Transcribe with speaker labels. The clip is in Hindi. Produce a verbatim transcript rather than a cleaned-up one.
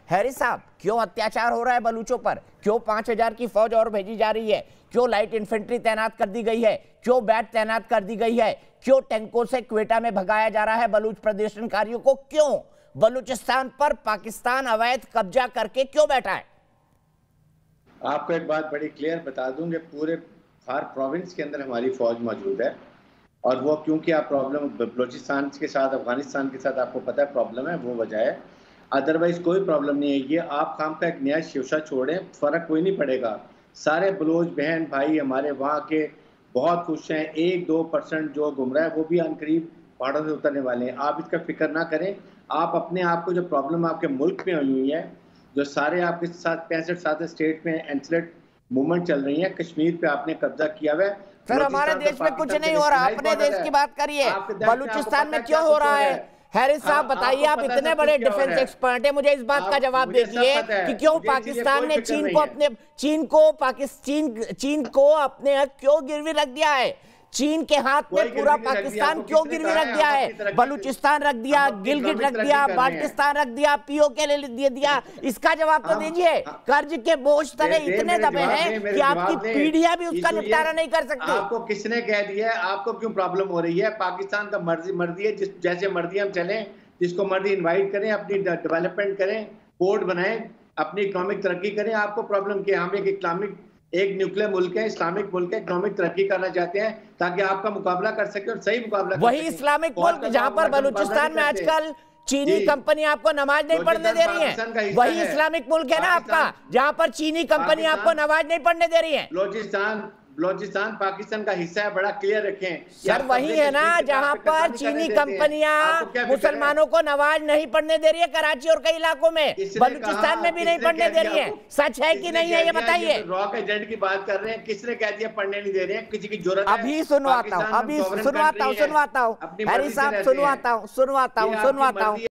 Speaker 1: हैरिस साहब, क्यों अत्याचार हो रहा है बलूचों पर? क्यों पांच हजार की फौज और भेजी जा रही है? क्यों लाइट इन्फेंट्री तैनात कर दी गई है? क्यों बैट तैनात कर दी गई है? क्यों टैंकों से क्वेटा में भगाया जा रहा है बलूच प्रदर्शनकारियों को? क्यों बलूचिस्तान पर पाकिस्तान अवैध कब्जा करके क्यों बैठा है?
Speaker 2: आपको एक बात बड़ी क्लियर बता दूंगे, पूरे हर प्रोविंस के अंदर हमारी फौज मौजूद है और वो क्योंकि आप प्रॉब्लम बलूचिस्तान के साथ, अफगानिस्तान के साथ आपको पता है प्रॉब्लम है, वो वजह है। अदरवाइज कोई प्रॉब्लम नहीं है। ये आप काम का एक नया शिवशा छोड़ें, फर्क कोई नहीं पड़ेगा। सारे बलूच बहन भाई हमारे वहाँ के बहुत खुश हैं। एक दो परसेंट जो गुमराह है वो भी अनकरीब पहाड़ों से उतरने वाले हैं। आप इसका फिक्र ना करें। आप अपने आप को, जो प्रॉब्लम आपके मुल्क में हुई हुई है, जो सारे आपके साथ पैंसठ सात स्टेट में एंसलेट मूवमेंट चल रही है, कश्मीर पे आपने कब्जा किया हुआ है।
Speaker 1: फिर हमारे देश में कुछ नहीं हो रहा, अपने देश की बात करिए। बलूचिस्तान में क्यों हो रहा है? हैरिस साहब बताइए, आप इतने बड़े डिफेंस एक्सपर्ट हैं, मुझे इस बात का जवाब दीजिए कि क्यों पाकिस्तान ने चीन को अपने चीन को पाकिस्तान चीन को अपने क्यों गिरवी रख दिया है? चीन के हाथ में पूरा पाकिस्तान क्यों गिरवी रख दिया है? बलूचिस्तान रख दिया, गिलगिट रख दिया, बाल्टिस्तान रख दिया, पीओ के लिए दे दिया। इसका जवाब तो दीजिए। कर्ज के बोझ तले इतने दबे हैं कि आपकी पीढ़ियां भी उसका निपटारा नहीं कर सकती।
Speaker 2: आपको किसने कह दिया है? आपको क्यों प्रॉब्लम हो रही है? पाकिस्तान का मर्जी मर्जी है, जिस जैसे मर्जी हम चलें, जिसको मर्जी इन्वाइट करें, अपनी डेवलपमेंट करें, पोर्ट बनाएं, अपनी इकोनॉमिक तरक्की करें। आपको प्रॉब्लम क्या? हम एक इस्लामिक एक न्यूक्लियर मुल्क है, इस्लामिक मुल्क है, इकोनॉमिक तरक्की करना चाहते हैं ताकि आपका मुकाबला कर सके और सही मुकाबला
Speaker 1: वही इस्लामिक मुल्क जहां पर बलूचिस्तान में आजकल चीनी कंपनी आपको नमाज नहीं पढ़ने दे रही है। वही इस्लामिक मुल्क है ना आपका, जहां पर चीनी कंपनी आपको नमाज नहीं पढ़ने दे रही है।
Speaker 2: बलूचिस्तान बलूचिस्तान पाकिस्तान का हिस्सा है, बड़ा क्लियर रखें
Speaker 1: सर। वही है ना जहां पर चीनी कंपनियां मुसलमानों को नमाज नहीं पढ़ने दे रही है, कराची और कई इलाकों में। बलूचिस्तान में भी नहीं पढ़ने दे रही है। सच है कि नहीं है ये बताइए।
Speaker 2: रॉक एजेंट की बात कर रहे हैं, किसने कह दिया पढ़ने नहीं दे रहे हैं? किसी की जरूरत?
Speaker 1: अभी सुनवाता हूँ, अभी सुनवाता हूँ सुनवाता हूँ हैरिस साहब, सुनवाता हूँ सुनवाता हूँ सुनवाता हूँ